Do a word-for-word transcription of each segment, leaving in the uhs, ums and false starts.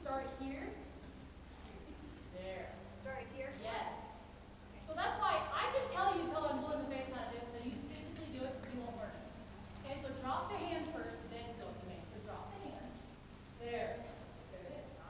start here. There. Start here? Yes. So that's why I can tell you till I'm blue in the face how to do it, so you physically do it, you won't learn it. Okay, so drop the hand first, then go to me. So drop the hand. There. There it is.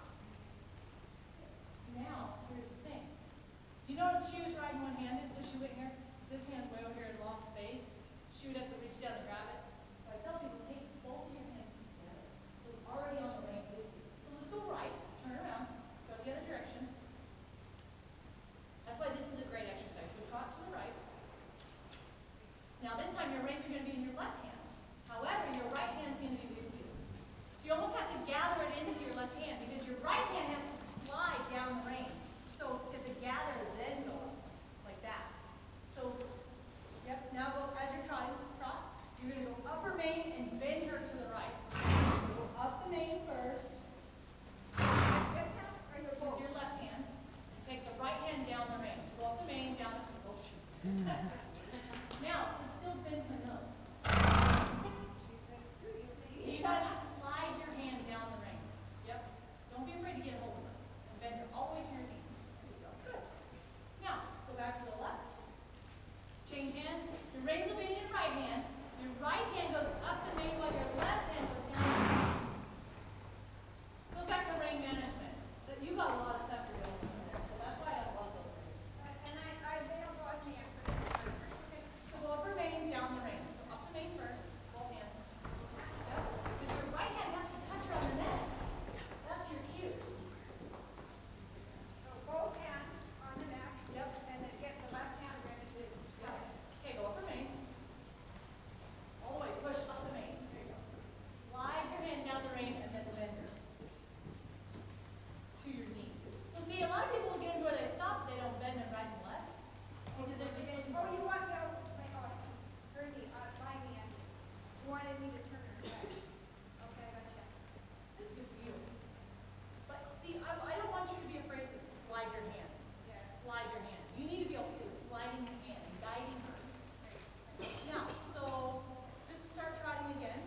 Now, here's the thing. You notice she was riding one-handed, so she went here. This hand's way over here and lost space. She would have to reach down and grab it. So I tell people, take both of your hands together. So it's already on the rein with you. So let's go right, turn around, go the other direction. That's why this is a great exercise. So trot to the right. Now this time your reins are going to be in your left hand. However, your right hand's going to be with you. So you almost have to gather it into your left hand because your right hand has to slide down the rein. So you have to gather it, then go up, like that. So, yep, now go, as you're trotting, trot, you're going to go upper mane and bend her to the right. Go up the mane first. This hand or your With both? your left hand. And take the right hand down the rein. So go up the mane, down the, oh shoot. Now, let's still bend her nose. She said, screw you. So you got to slide your hand down the rein. Yep. Don't be afraid to get a hold of her. And bend her all the way to your knee. There you go. Good. Now, go back to the left. Change hands. Your reins will be in your right hand. Your right hand goes up the mane while your left hand goes down the rein. Goes back to rein management. So you got a lot of stuff to go on there. So that's why I love those reins. And I, I, they don't bother me actually. Okay. So go upper mane, down the rein. So up the mane first, both hands. Yep. Because your right hand has to touch her on the neck. That's your cue. So both hands on the neck. Yep. And then get the left hand ready to slide. Okay, go upper mane. All the way, push up the mane. There you go. Slide your hand down the rein and then bend her to your knee. So see, a lot of people will get into where they stop, they don't bend them right and left. Because they're just looking Oh, for you want the, like, oh, I see. Her knee, uh, my knee, and you wanted me to turn her back. Okay, gotcha. this is good for you. But see, I, I don't want you to be afraid to slide your hand. Yes. Slide your hand. You need to be okay with sliding your hand and guiding her. Now, so just start trotting again.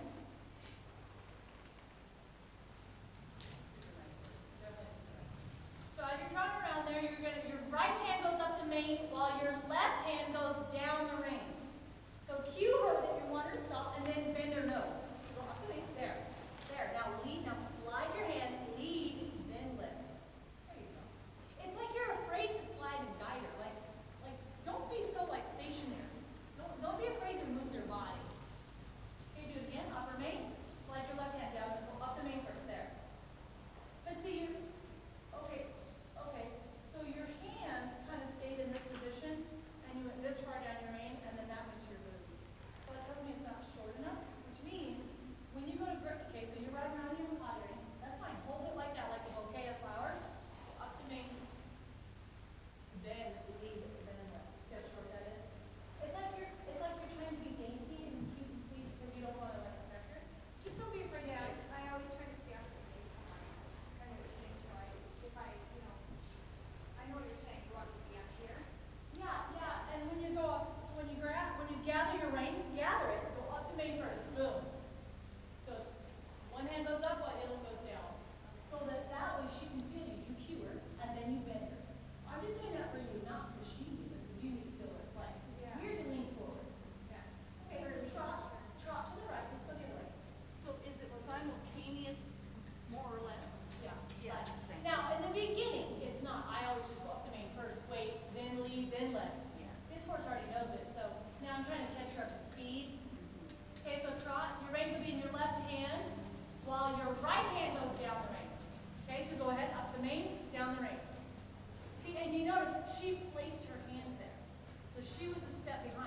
Super nice person. Definitely super nice. So as you're trotting around there, you're gonna your right hand goes up the mane while your left hand goes down the rein. So cue her that you want her to stop and then bend her nose. So go up the mane. There. There. Now lead. Now slide your hand, lead, then lift. There you go. It's like you're afraid to slide and guide her. Like, like don't be so like stationary. Don't, don't be afraid to move your body. Okay, do it again. Upper mane. Slide your left hand down. Go up the mane first. There. But see, you. Okay. Okay. So your hand kind of stayed in this position, and you went this far down your rein, and then that went to your booty. So that tells me it's not short enough, which means when you go to grip, okay, so you're riding around your pottery. That's fine. Hold it like that, like a bouquet of flowers. Go up the mane. Then lead it, then left. See how short that is? It's like you're it's like you're trying to be dainty and cute and sweet because you don't want to like affect her. Just don't be afraid to Yes, guys. I always try to stay off the face of my kind of thing, so I, if I, you know, I know what you're saying, you want me to be up here. Yeah, yeah. And when you go up, so when you grab when you gather your rein, gather it. Go up the mane first. Boom. So it's, one hand goes up while the other one goes down. So that that way she can feel you. You cue her and then you bend her. I'm just doing that for you, not because she needs it, because you need to feel her play. Yeah. You're to lean forward. Yeah. Okay, so trot, trot to the right. Let's go the other way. So is it simultaneous, more or less? Yeah. Yeah. Like- Now, in the beginning, it's not. I always just go up the mane first, wait, then lead, then left. Yeah. This horse already knows it, so now I'm trying to catch her up to speed. Okay, so trot. Your reins will be in your left hand, while your right hand goes down the rein. Okay, so go ahead, up the mane, down the rein. See, and you notice she placed her hand there. So she was a step behind.